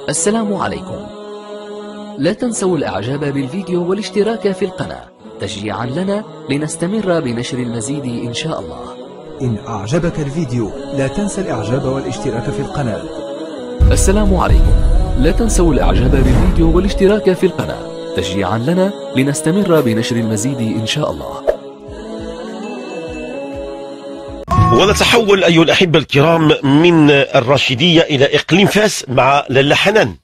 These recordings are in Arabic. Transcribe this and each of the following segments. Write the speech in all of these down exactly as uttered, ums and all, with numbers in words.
السلام عليكم. لا تنسوا الاعجاب بالفيديو والاشتراك في القناة تشجيعا لنا لنستمر بنشر المزيد ان شاء الله. إن أعجبك الفيديو لا تنسى الإعجاب والاشتراك في القناة. السلام عليكم. لا تنسوا الاعجاب بالفيديو والاشتراك في القناة تشجيعا لنا لنستمر بنشر المزيد ان شاء الله. ونتحول أيها الأحبة الكرام من الراشدية إلى إقليم فاس مع لاله حنان.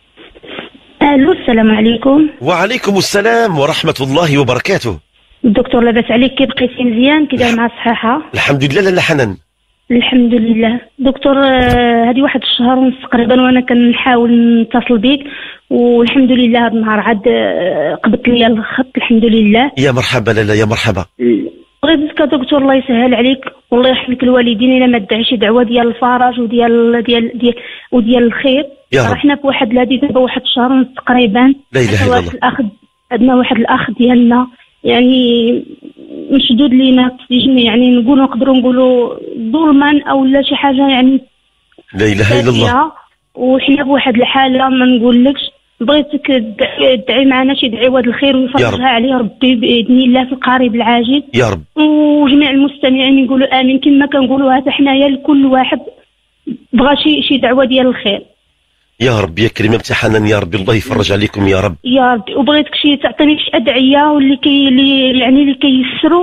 الو السلام عليكم. وعليكم السلام ورحمة الله وبركاته. الدكتور لاباس عليك؟ كي بقيتي مزيان؟ كي داير مع الصحة؟ الحمد لله لاله حنان. الحمد لله دكتور. هذه واحد الشهر ونص تقريبا وانا كنحاول نتصل بك، والحمد لله هذا النهار عاد قبضت لي الخط الحمد لله. يا مرحبا لاله يا مرحبا. بغيتك دكتور الله يسهل عليك والله يرحمك الوالدين الا ما دعي شي دعوه ديال الفرج وديال ديال ديال وديال الخير. يا رب. حنا في واحد هذه دابا واحد الشهر ونص تقريبا. لا اله الا الله. الاخ عندنا واحد الاخ ديالنا يعني مشدود لينا في السجن، يعني نقولوا نقدروا نقولوا ظلما او لا شي حاجه يعني. لا اله الا الله. وحنا في واحد الحاله ما نقولكش. بغيتك تدعي معنا شي دعوه الخير ويفرجها عليه ربي باذن الله في القريب العاجل يا رب. وجميع المستمعين يقولوا امين كما كنقولوا حتى حنايا لكل واحد بغى شي شي دعوه ديال الخير. يا رب يا كريم امتحانا يا رب الله يفرج عليكم يا رب. يا رب. وبغيتك شي تعطيني شي ادعيه واللي كي اللي يعني اللي كيسروا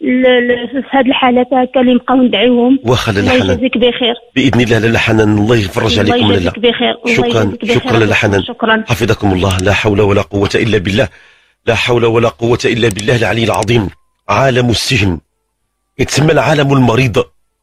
في هذه الحالات هكا اللي نبقاو ندعيوهم. واخا لاله حنان. الله يجازيك بخير باذن الله لاله حنان الله يفرج عليكم الله لاله. يجازيك بخير. شكرا شكرا لاله حنان. شكرا. حفظكم الله. لا حول ولا قوة الا بالله. لا حول ولا قوة الا بالله العلي العظيم. عالم السجن يتسمى العالم المريض.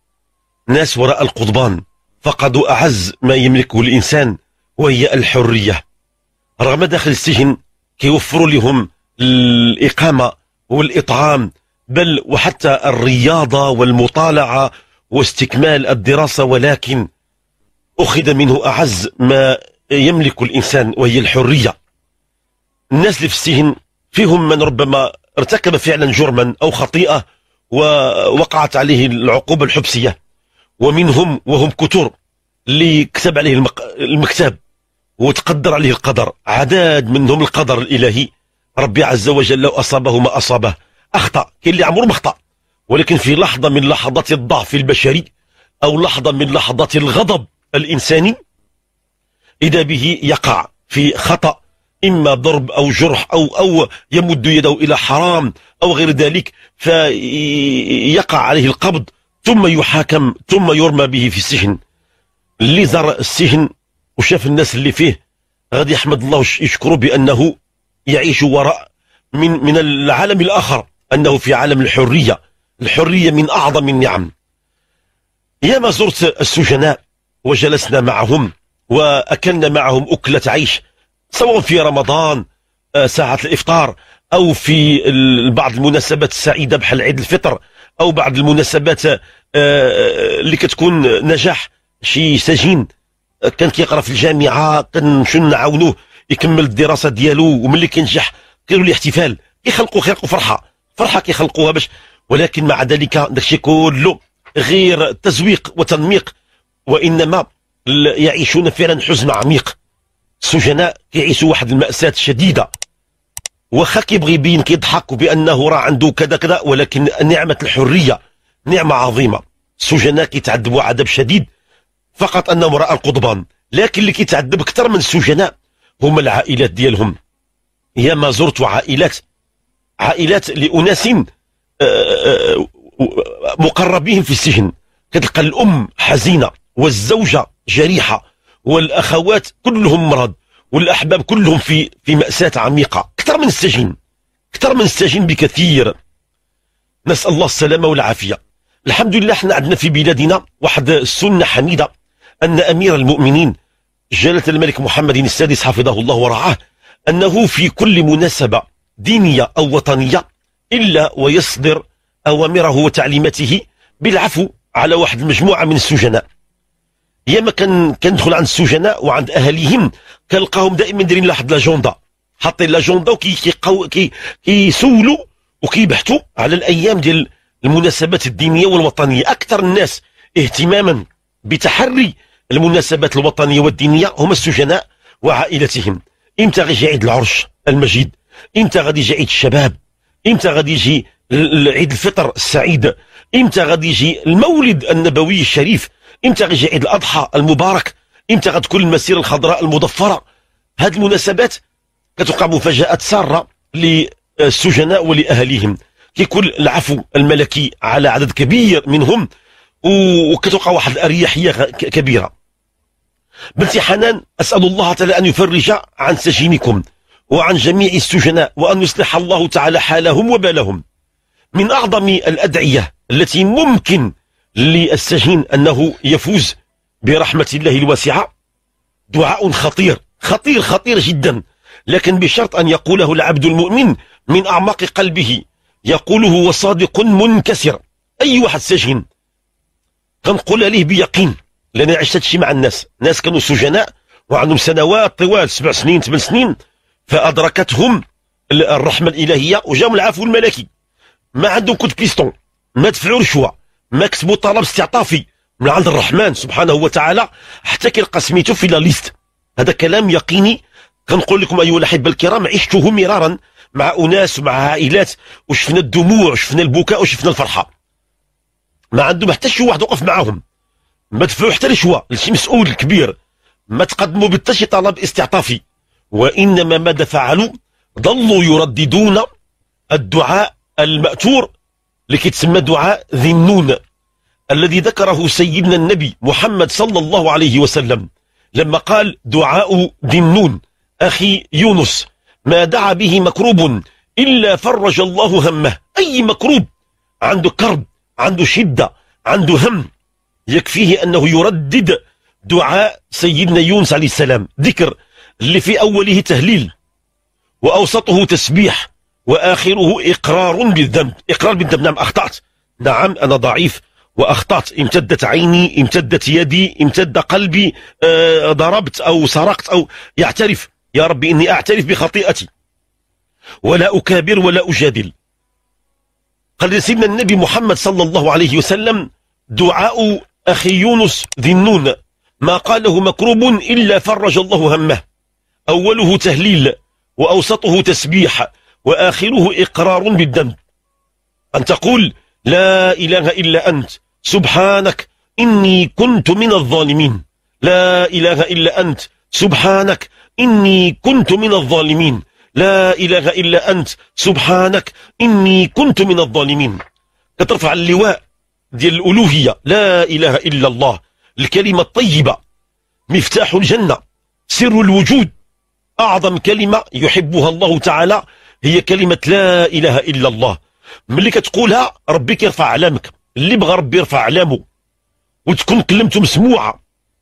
ناس وراء القضبان فقدوا اعز ما يملكه الانسان وهي الحرية. رغم داخل السجن كيوفروا لهم الإقامة والإطعام بل وحتى الرياضة والمطالعة واستكمال الدراسة، ولكن أخذ منه أعز ما يملك الإنسان وهي الحرية. الناس اللي في السجن فيهم من ربما ارتكب فعلا جرما أو خطيئة ووقعت عليه العقوبة الحبسية، ومنهم وهم كتور اللي كتب عليه المكتب وتقدر عليه القدر. عدد منهم القدر الإلهي ربي عز وجل لو أصابه ما أصابه. أخطأ، كاين اللي عمره ما أخطأ، ولكن في لحظة من لحظات الضعف البشري أو لحظة من لحظات الغضب الإنساني إذا به يقع في خطأ، إما ضرب أو جرح أو أو يمد يده إلى حرام أو غير ذلك، فيقع عليه القبض ثم يحاكم ثم يرمى به في السجن. اللي زار السجن وشاف الناس اللي فيه غادي يحمد الله ويشكره بأنه يعيش وراء من من العالم الآخر، أنه في عالم الحرية. الحرية من أعظم النعم. ياما زرت السجناء وجلسنا معهم وأكلنا معهم أكلة عيش، سواء في رمضان ساعة الإفطار أو في بعض المناسبات السعيدة بحال عيد الفطر أو بعض المناسبات اللي كتكون نجاح شي سجين كان كيقرا في الجامعه كنمشيو نعاونوه يكمل الدراسه ديالو، وملي كينجح كيديروا له احتفال، كيخلقوا خلقوا فرحه فرحه كيخلقوها باش، ولكن مع ذلك داكشي كله غير تزويق وتنميق، وانما يعيشون فعلا حزن عميق. السجناء كيعيشوا واحد المأساة شديده، واخا كيبغي يبين كيضحك بانه راه عنده كذا كذا، ولكن نعمه الحريه نعمه عظيمه. السجناء كيتعذبوا عذاب شديد فقط انهم وراء القضبان، لكن اللي كيتعذب اكثر من السجناء هما العائلات ديالهم. ياما زرت عائلات عائلات لاناس مقربين في السجن، كتلقى الام حزينه والزوجه جريحه والاخوات كلهم مرض والاحباب كلهم في في مأساة عميقه، اكثر من السجن اكثر من السجن بكثير. نسأل الله السلامه والعافيه. الحمد لله احنا عندنا في بلادنا واحد السنه حميده، أن أمير المؤمنين جلالة الملك محمد السادس حفظه الله ورعاه أنه في كل مناسبة دينية أو وطنية إلا ويصدر أوامره وتعليماته بالعفو على واحد المجموعة من السجناء. ياما كان كندخل عند السجناء وعند أهاليهم كنلقاهم دائما دايرين واحد لاجوندا، حاطين لاجوندا وكيسولوا كي كي وكيبحثوا على الأيام ديال المناسبات الدينية والوطنية. أكثر الناس اهتماما بتحري المناسبات الوطنية والدينية هم السجناء وعائلتهم. امتى غيجي عيد العرش المجيد؟ امتى غادي يجي عيد الشباب؟ امتى غادي يجي عيد الفطر السعيد؟ امتى غادي يجي المولد النبوي الشريف؟ امتى غيجي عيد الاضحى المبارك؟ امتى غتكون المسيره الخضراء المضفره؟ هذه المناسبات كتوقع مفاجات ساره للسجناء ولاهاليهم، كيكون العفو الملكي على عدد كبير منهم، وكتوقع واحد الاريحيه كبيره. بنتي حنان، اسال الله تعالى ان يفرج عن سجينكم وعن جميع السجناء، وان يصلح الله تعالى حالهم وبالهم. من اعظم الادعيه التي ممكن للسجين انه يفوز برحمه الله الواسعه دعاء خطير خطير خطير جدا، لكن بشرط ان يقوله العبد المؤمن من اعماق قلبه، يقوله وصادق منكسر. اي واحد سجين كنقول عليه بيقين، لان عشت شي مع الناس، ناس كانوا سجناء وعندهم سنوات طوال، سبع سنين ثمان سنين، فادركتهم الرحمه الالهيه وجاهم العفو الملكي، ما عندهم كود بيستون، ما دفعوا رشوه، ما كتبوا طلب استعطافي من عند الرحمن سبحانه وتعالى حتى كيلقى سميتو في لا ليست. هذا كلام يقيني كنقول لكم ايها الاحبه الكرام، عشته مرارا مع اناس ومع عائلات، وشفنا الدموع وشفنا البكاء وشفنا الفرحه. ما عندهم حتى شي واحد وقف معاهم، ما دفعوا حتى رشوه لشي مسؤول كبير، ما تقدموا بحتى شي طلب استعطافي، وانما ماذا فعلوا؟ ظلوا يرددون الدعاء المأثور اللي كيتسمى دعاء ذي النون، الذي ذكره سيدنا النبي محمد صلى الله عليه وسلم لما قال دعاء ذي النون أخي يونس، ما دعا به مكروب إلا فرج الله همه. أي مكروب عنده كرب، عنده شدة، عنده هم، يكفيه أنه يردد دعاء سيدنا يونس عليه السلام، ذكر اللي في أوله تهليل وأوسطه تسبيح وآخره إقرار بالذنب. إقرار بالذنب، نعم أخطأت، نعم أنا ضعيف وأخطأت، امتدت عيني، امتدت يدي، امتد قلبي، آه ضربت أو سرقت، أو يعترف، يا ربي إني أعترف بخطيئتي ولا أكابر ولا أجادل. قال سيدنا النبي محمد صلى الله عليه وسلم دعاء أخي يونس ذي النون ما قاله مكروب إلا فرج الله همه، أوله تهليل وأوسطه تسبيح وآخره إقرار بالذنب. أن تقول لا إله إلا أنت سبحانك إني كنت من الظالمين، لا إله إلا أنت سبحانك إني كنت من الظالمين، لا إله إلا أنت سبحانك إني كنت من الظالمين. كترفع اللواء ديال الألوهية، لا إله إلا الله، الكلمة الطيبة، مفتاح الجنة، سر الوجود. أعظم كلمة يحبها الله تعالى هي كلمة لا إله إلا الله. ملي كتقولها ربي كيرفع علامك، اللي بغى ربي يرفع علامه، وتكون كلمته مسموعة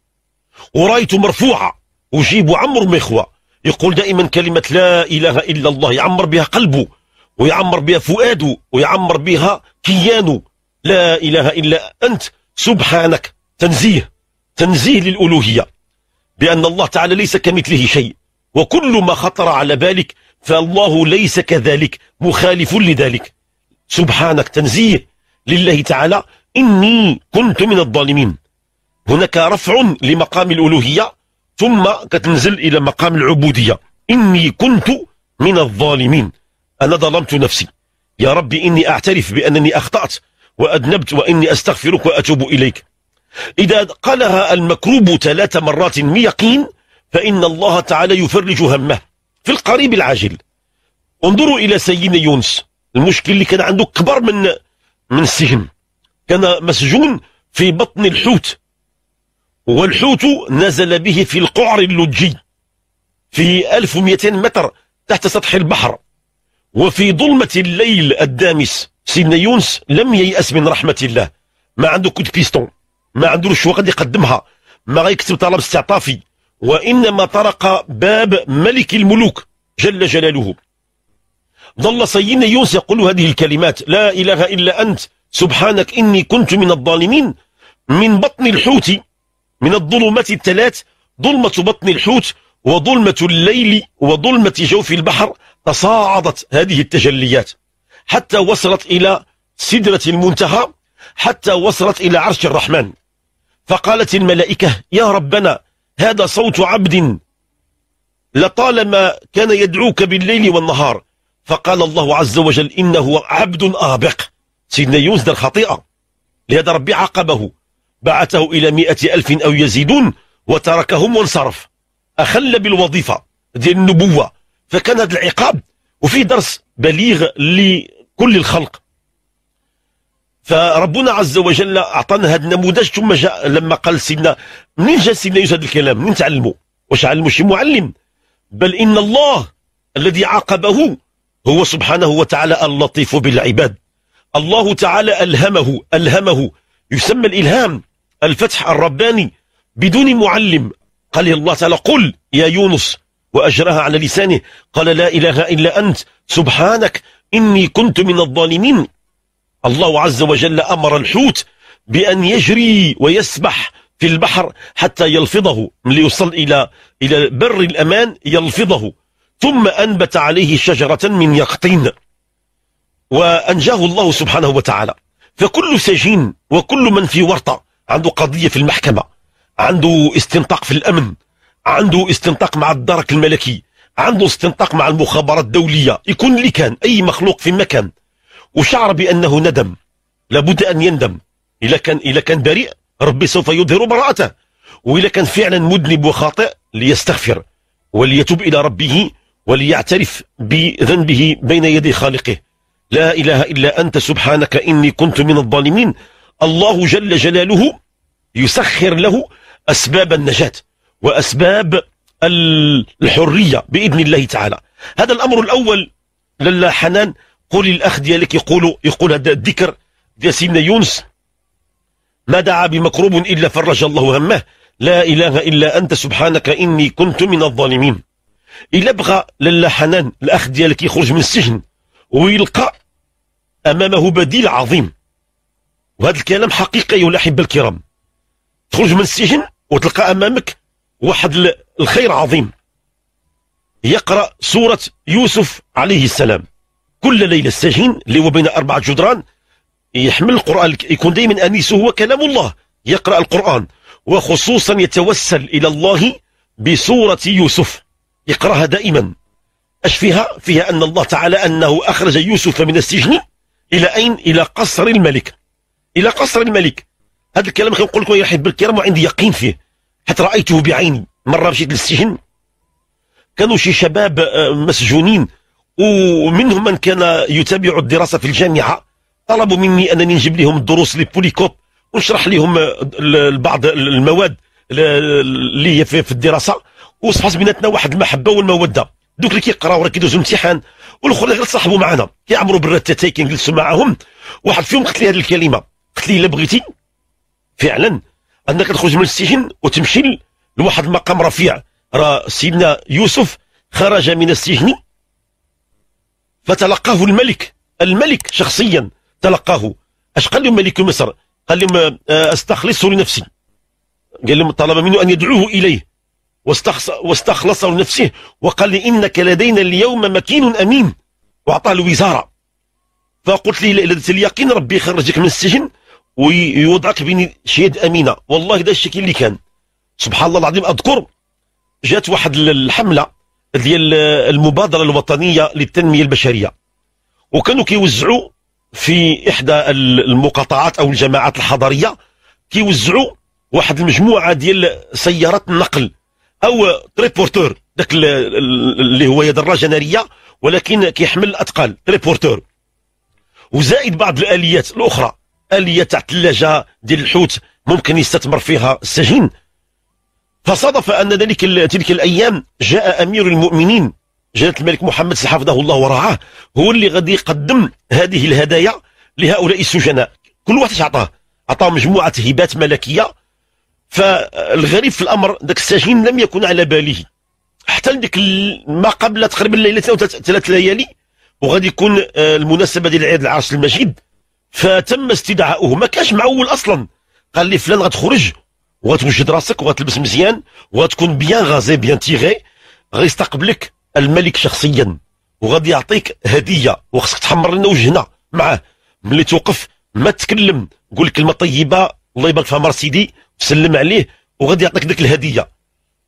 ورايته مرفوعة، وجيبوا عمر مخوة يقول دائما كلمة لا إله إلا الله، يعمر بها قلبه ويعمر بها فؤاده ويعمر بها كيانه. لا إله إلا أنت سبحانك، تنزيه، تنزيه للألوهية، بأن الله تعالى ليس كمثله شيء، وكل ما خطر على بالك فالله ليس كذلك، مخالف لذلك. سبحانك، تنزيه لله تعالى، إني كنت من الظالمين. هناك رفع لمقام الألوهية ثم كتنزل إلى مقام العبودية، إني كنت من الظالمين، أنا ظلمت نفسي، يا ربي إني أعترف بأنني أخطأت وأذنبت وإني أستغفرك وأتوب إليك. إذا قالها المكروب ثلاث مرات بيقين فإن الله تعالى يفرج همه في القريب العاجل. انظروا إلى سيدنا يونس، المشكل اللي كان عنده كبر من من السجن، كان مسجون في بطن الحوت، والحوت نزل به في القعر اللجي في ألف ومئتين متر تحت سطح البحر، وفي ظلمة الليل الدامس. سيدنا يونس لم ييأس من رحمة الله، ما عنده كود بيستون، ما عنده رشوة قد يقدمها، ما غيكتب طلب استعطافي، وإنما طرق باب ملك الملوك جل جلاله. ظل سيدنا يونس يقول هذه الكلمات، لا إله إلا أنت سبحانك إني كنت من الظالمين، من بطن الحوت، من الظلمات الثلاث، ظلمة بطن الحوت وظلمة الليل وظلمة جوف البحر، تصاعدت هذه التجليات حتى وصلت إلى سدرة المنتهى، حتى وصلت إلى عرش الرحمن. فقالت الملائكة يا ربنا هذا صوت عبد لطالما كان يدعوك بالليل والنهار، فقال الله عز وجل إنه عبد آبق. سيدنا يونس دار خطيئة، لهذا ربي عاقبه، بعثه إلى مئة ألف أو يزيدون وتركهم وانصرف، أخل بالوظيفة ديال النبوة. فكان هذا العقاب وفيه درس بليغ لكل الخلق. فربنا عز وجل أعطانا هذا النموذج. ثم جاء لما قال سيدنا، منين جاء سيدنا يونس هذا الكلام؟ منين تعلموا؟ واش علموا شي معلم؟ بل إن الله الذي عاقبه هو سبحانه وتعالى اللطيف بالعباد. الله تعالى ألهمه ألهمه يسمى الإلهام الفتح الرباني بدون معلم. قال الله تعالى قل يا يونس، وأجرها على لسانه، قال لا إله إلا أنت سبحانك إني كنت من الظالمين. الله عز وجل أمر الحوت بأن يجري ويسبح في البحر حتى يلفظه، ليوصل إلى إلى بر الأمان يلفظه، ثم أنبت عليه شجرة من يقطين وأنجاه الله سبحانه وتعالى. فكل سجين وكل من في ورطة عنده قضية في المحكمة، عنده استنطاق في الأمن، عنده استنطاق مع الدرك الملكي، عنده استنطاق مع المخابرات الدولية، يكون اللي كان أي مخلوق في مكان وشعر بأنه ندم، لابد أن يندم. إذا كان إذا كان بريء ربي سوف يظهر براءته، وإذا كان فعلا مذنب وخاطئ ليستغفر وليتوب إلى ربه وليعترف بذنبه بين يدي خالقه. لا إله إلا أنت سبحانك إني كنت من الظالمين. الله جل جلاله يسخر له أسباب النجاة وأسباب الحرية بإذن الله تعالى. هذا الأمر الأول. لالا حنان قولي الأخ ديالك يقول يقول هذا الذكر ديال سيدنا يونس، ما دعا بمكروب إلا فرج الله همه، لا إله إلا أنت سبحانك إني كنت من الظالمين. إلا بغى لالا حنان الأخ ديالك يخرج من السجن ويلقى أمامه بديل عظيم، وهذا الكلام حقيقي يا الأحبة الكرام، تخرج من السجن وتلقى أمامك واحد الخير عظيم، يقرأ سورة يوسف عليه السلام كل ليلة. السجين اللي هو بين أربعة جدران يحمل القرآن، يكون دائما أنيسه هو كلام الله، يقرأ القرآن، وخصوصا يتوسل إلى الله بسورة يوسف، يقرأها دائما. أش فيها؟ فيها أن الله تعالى أنه أخرج يوسف من السجن إلى أين؟ إلى قصر الملك، إلى قصر الملك. هذا الكلام كنقول لكم يا أحبة الكرام وعندي يقين فيه، حتى رأيته بعيني. مرة مشيت للسجن، كانوا شي شباب مسجونين ومنهم من كان يتابع الدراسة في الجامعة، طلبوا مني أنني نجيب لهم الدروس لبوليكوب ونشرح لهم بعض المواد اللي هي في الدراسة، وصفات بيناتنا واحد المحبة والمودة. دوك اللي كيقراو راه كيدوزوا امتحان، والاخرين غير تصاحبوا معنا كيعمروا بالرتاتاي كنجلسوا معاهم. واحد فيهم قلت لي هذه الكلمة، قلت لي الا بغيتي فعلا انك تخرج من السجن وتمشي لواحد المقام رفيع، راه سيدنا يوسف خرج من السجن فتلقاه الملك، الملك شخصيا تلقاه. اش قال لهم ملك مصر؟ قال لهم استخلصه لنفسي، قال لهم طلب منه ان يدعوه اليه واستخلصه لنفسه، وقال لي انك لدينا اليوم مكين امين، واعطاه الوزاره. فقلت لي لدى اليقين ربي يخرجك من السجن ويوضعك بين شيد امينه. والله ده الشكل اللي كان سبحان الله العظيم. اذكر جات واحد الحمله ديال المبادره الوطنيه للتنميه البشريه، وكانوا كيوزعوا في احدى المقاطعات او الجماعات الحضريه، كيوزعوا واحد المجموعه ديال سيارات النقل او تريبورتور، داك اللي هو دراجه ناريه ولكن كيحمل اثقال، تريبورتور، وزائد بعض الاليات الاخرى، اليه تاع الثلاجه ديال الحوت ممكن يستثمر فيها السجين. فصادف ان ذلك تلك الايام جاء امير المؤمنين جلاله الملك محمد حفظه الله ورعاه، هو اللي غادي يقدم هذه الهدايا لهؤلاء السجناء. كل واحد عطاه عطاه مجموعه هبات ملكيه. فالغريب في الامر ذاك السجين لم يكن على باله حتى لديك ما قبل تقريبا ليلتين او ثلاث ليالي، وغادي يكون المناسبه ديال عيد العرش المجيد. فتم استدعاؤه، ما كانش معول اصلا. قال لي فلان غتخرج وغتوجد راسك وغتلبس مزيان وغتكون بيان غازي بيان تيغي، غيستقبلك الملك شخصيا وغادي يعطيك هديه، وخصك تحمر لنا وجهنا معاه. ملي توقف ما تتكلم، قول كلمه طيبه الله يبارك فيها مار سيدي، سلم عليه وغادي يعطيك ديك الهديه.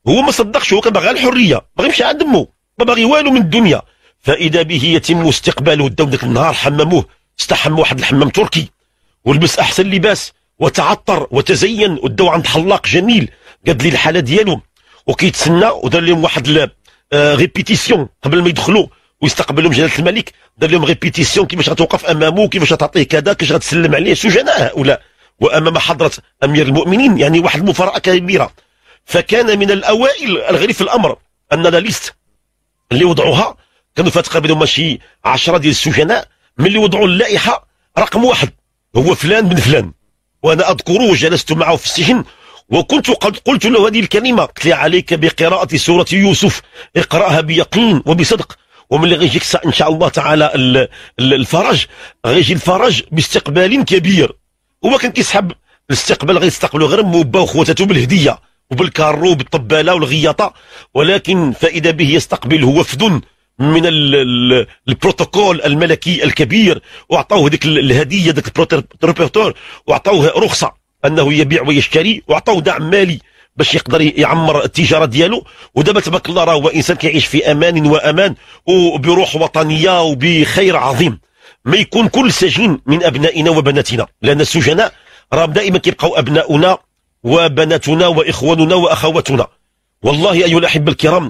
هو ما صدقش، هو كان باغي الحريه، باغي يمشي عند امه، ما باغي والو من الدنيا. فاذا به يتم استقباله، داو ذاك النهار حمموه، استحم واحد الحمام تركي ولبس احسن لباس وتعطر وتزين، وداو عند حلاق جميل قاد لي الحاله ديالو وكيتسنى، ودار لهم واحد ريبيتيسيون قبل ما يدخلوا ويستقبلهم جلاله الملك، دار لهم ريبيتيسيون كيفاش غتوقف امامه، كيفاش غتعطيه كذا، كيفاش غتسلم عليه. سجناء هؤلاء وامام حضره امير المؤمنين، يعني واحد المفارقه كبيره. فكان من الاوائل الغريب في الامر ان لا ليست اللي وضعوها كانوا فيها تقريبا ماشي عشرة ديال السجناء، من اللي وضعوا اللائحه رقم واحد هو فلان بن فلان. وانا اذكره وجلست معه في السجن وكنت قد قلت له هذه الكلمه، قلت لي عليك بقراءه سوره يوسف، اقراها بيقين وبصدق، ومن اللي غيجيك ان شاء الله تعالى الفرج، غيجي الفرج باستقبال كبير. هو كان كيسحب الاستقبال، غيستقبلوا غير موبا وخواتته بالهديه وبالكارو وبالطباله والغياطه، ولكن فاذا به يستقبله وفد من البروتوكول الملكي الكبير، واعطوه ذيك الهديه، ذاك البروتوكول، واعطوه رخصه انه يبيع ويشتري، واعطوه دعم مالي باش يقدر يعمر التجاره ديالو. ودابا تبارك الله راه هو انسان كيعيش في امان وامان وبروح وطنيه وبخير عظيم. ما يكون كل سجين من ابنائنا وبناتنا، لان السجناء راهم دائما كيبقاو ابناؤنا وبناتنا واخواننا واخواتنا. والله ايها الاحبه الكرام،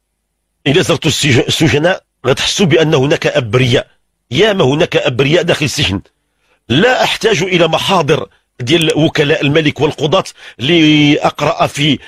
إذا زرتوا السجناء غتحسوا بأن هناك أبرياء، ياما هناك أبرياء داخل السجن. لا أحتاج إلى محاضر ديال وكلاء الملك والقضاة لأقرأ في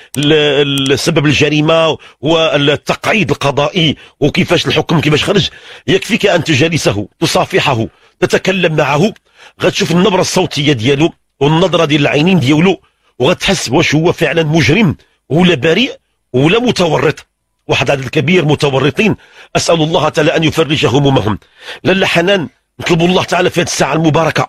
سبب الجريمة والتقعيد القضائي وكيفاش الحكم كيفاش خرج. يكفيك أن تجالسه، تصافحه، تتكلم معه، غتشوف النبرة الصوتية ديالو والنظرة ديال العينين ديالو، وغتحس واش هو فعلا مجرم ولا بريء ولا متورط. واحد عدد كبير متورطين، اسال الله تعالى ان يفرج همومهم. لاله حنان، نطلب الله تعالى في هذه الساعه المباركه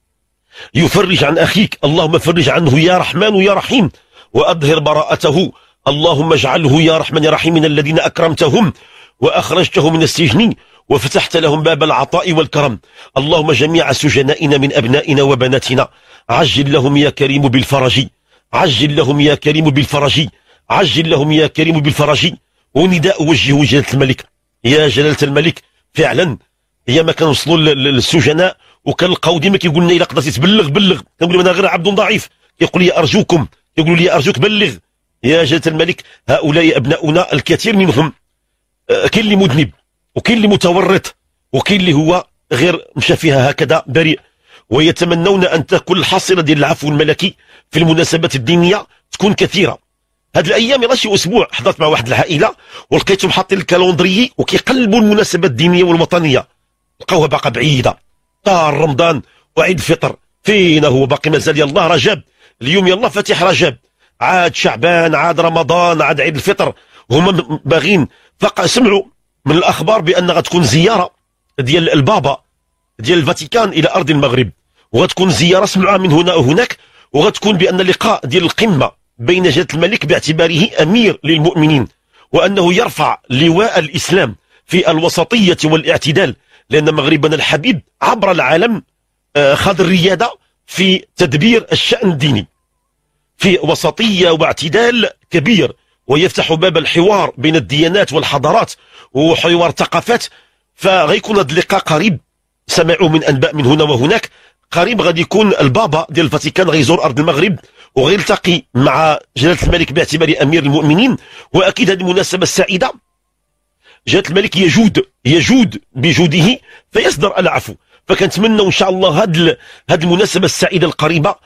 يفرج عن اخيك، اللهم فرج عنه يا رحمن يا رحيم، واظهر براءته، اللهم اجعله يا رحمن يا رحيم من الذين اكرمتهم واخرجته من السجن وفتحت لهم باب العطاء والكرم. اللهم جميع سجنائنا من ابنائنا وبناتنا عجل لهم يا كريم بالفرج، عجل لهم يا كريم بالفرج، عجل لهم يا كريم بالفرج. ونداء وجهه جلالة الملك، يا جلالة الملك فعلا هي ما كنوصلوا للسجناء وكنلقاو ديما كيقول لنا الا قدرتي تبلغ بلغ، كنقول انا غير عبد ضعيف، يقول لي ارجوكم، يقول لي ارجوك بلغ. يا جلالة الملك هؤلاء ابناؤنا الكثير منهم كاين اللي مذنب وكاين اللي متورط وكاين اللي هو غير مشى فيها هكذا بريء، ويتمنون ان تكون الحصيله ديال العفو الملكي في المناسبات الدينيه تكون كثيره. هاد الايام يلا شي اسبوع حضرت مع واحد العائله ولقيتهم حاطين الكالندري وكيقلبوا المناسبات الدينيه والوطنيه، لقاوها باقا بعيده، طار رمضان وعيد الفطر فينا هو باقي مازال. يلا رجب اليوم، يلا فاتح رجب، عاد شعبان، عاد رمضان، عاد عيد الفطر. هما باغين فقط سمعوا من الاخبار بان غتكون زياره ديال البابا ديال الفاتيكان الى ارض المغرب، وغتكون زياره سمعوها من هنا وهناك، وغتكون بان اللقاء ديال القمه بين جلالة الملك باعتباره أمير للمؤمنين، وأنه يرفع لواء الإسلام في الوسطية والاعتدال، لأن مغربنا الحبيب عبر العالم خاض الريادة في تدبير الشأن الديني في وسطية واعتدال كبير، ويفتح باب الحوار بين الديانات والحضارات وحوار ثقافات. فغيكون هذا اللقاء قريب، سمعوا من أنباء من هنا وهناك، قريب غادي يكون البابا ديال الفاتيكان غيزور أرض المغرب وغيلتقي مع جلالة الملك باعتباره أمير المؤمنين. وأكيد هذه المناسبة السعيدة جلالة الملك يجود يجود بجوده فيصدر العفو. فكنتمنى إن شاء الله هذه هذه المناسبة السعيدة القريبة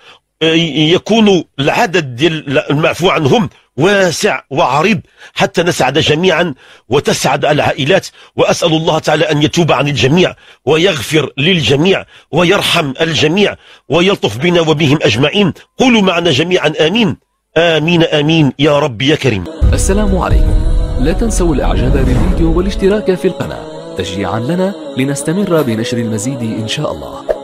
يكون العدد ديال المعفو عنهم واسع وعريض حتى نسعد جميعا وتسعد العائلات. وأسأل الله تعالى أن يتوب عن الجميع ويغفر للجميع ويرحم الجميع ويلطف بنا وبهم أجمعين. قولوا معنا جميعا آمين آمين آمين يا رب يا كريم. السلام عليكم، لا تنسوا الإعجاب بالفيديو والاشتراك في القناة تشجيعا لنا لنستمر بنشر المزيد إن شاء الله.